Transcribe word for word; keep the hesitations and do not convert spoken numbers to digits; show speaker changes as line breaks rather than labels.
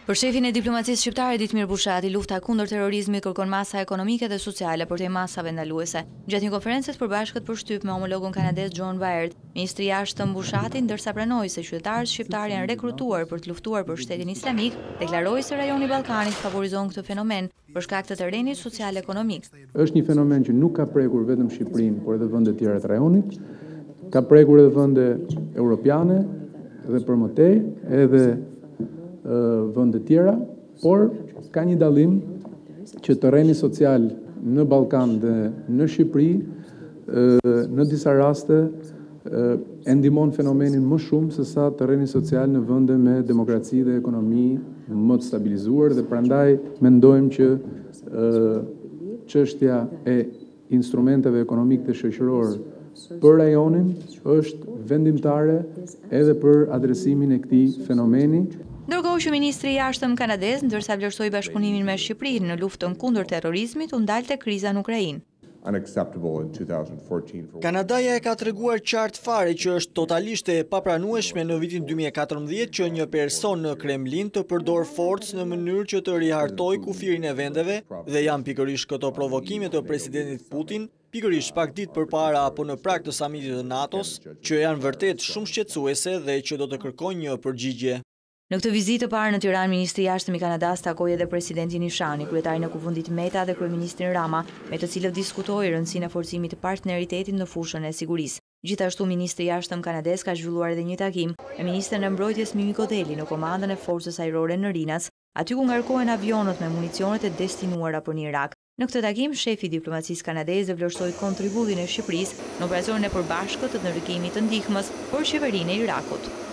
Për shefin e diplomacisë shqiptare Ditmir Bushati, lufta kundër terrorizmit kërkon masa ekonomike dhe sociale për te masave ndaluese. Gjatë një konferencë të përbashkët për shtyp me homologun kanadez John Baird, Ministri i Jashtëm Bushati, ndërsa pranoi se qytetarët shqiptar janë rekrutuar për të luftuar për shtetin islamik, deklaroi se rajoni i Ballkanit favorizon këtë fenomen për shkak të terrenit social-ekonomik.
Është një fenomen që nuk ka prekur vetëm Shqipërinë, por edhe vende të tjera të rajonit, ka prekur edhe vende europiane dhe për mëtej, edhe vende tjera, por ka një dallim që terreni social në Ballkan dhe në Shqipëri në disa raste e ndihmon fenomenin më shumë se sa terreni social në vende me demokraci dhe ekonomi më të stabilizuar, dhe prandaj mendojmë që çështja e instrumenteve ekonomik dhe shoqëror për rajonin është vendimtare edhe për adresimin e këtij fenomeni.
Ndërkohë që Ministri i Jashtëm kanadez, ndërsa vlerësoi bashkëpunimin me Shqipërinë në luftën kundër terrorizmit, u ndalte kriza në Ukrainë.
Kanadaja e ka treguar qartë fare që është totalisht e papranueshme në vitin dy mijë e katërmbëdhjetë që një person në Kremlin të përdor forcë në mënyrë që të rihartoj kufirin e vendeve, dhe janë pikërisht këto provokime të presidentit Putin, pikërisht pak ditë përpara apo në prag të samitit të NATO-s, që janë vërtet shumë shqetësuese dhe që do të kërkojnë një përgjigje.
Në këtë vizitë të parë në Tiranë, Ministri i Jashtëm i Kanadas takoi edhe presidentin Nishani, kryetarin e kufundit Meta dhe kryeministrin Rama, me të cilët diskutoi rëndësinë e forcimit të partneritetit në fushën e sigurisë. Gjithashtu, Ministri i Jashtëm kanadez ka zhvilluar edhe një takim me ministrin e mbrojtjes Mimi Godeli në komandën e forcës ajrore në Rinas, aty ku ngarkohen avionët me municionet e destinuara për në Irak. Në këtë takim, shefi i diplomacisë kanadeze vlerësoi kontributin e Shqipërisë në operacionin e përbashkët të ndërgimit të ndihmës për qeverinë e Irakut.